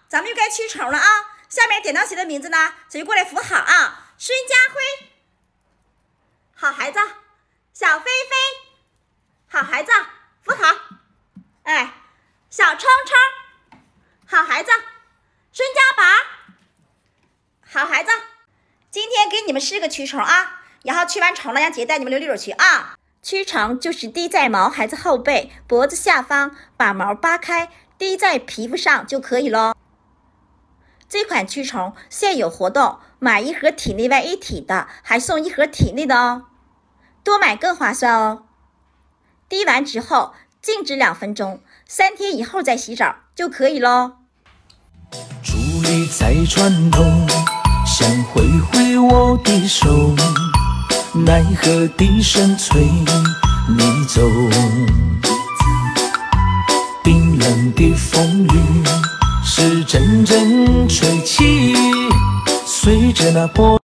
咱们又该驱虫了啊！下面点到谁的名字呢？谁过来扶好啊？孙家辉，好孩子；小菲菲，好孩子，扶好。哎，小冲冲，好孩子；孙家宝，好孩子。今天给你们4个驱虫啊，然后驱完虫了，让姐带你们溜溜去啊。驱虫就是滴在毛孩子后背、脖子下方，把毛扒开，滴在皮肤上就可以咯。这款驱虫现有活动，买1盒体内外一体的，还送1盒体内的哦，多买更划算哦。滴完之后静止2分钟，3天以后再洗澡就可以咯。 伫立在船头，想挥挥我的手，奈何笛声催你走。冰冷的风雨是阵阵吹起，随着那波。